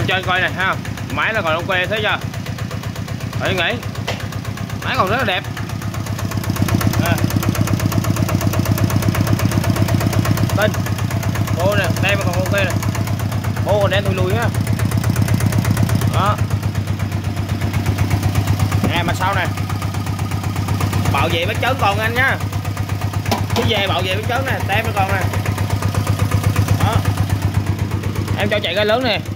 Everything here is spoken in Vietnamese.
cho anh coi này ha, máy là còn ok thấy chưa? Anh nghĩ máy còn rất là đẹp. Tinh bô nè, tem còn ok nè, bô còn đen thui lùi á. Đó nè, mặt sau nè, bảo vệ bát chớn còn anh nhá, cái về bảo vệ bát chớn nè, tem nó còn nè. Đó em cho chạy ga lớn nè,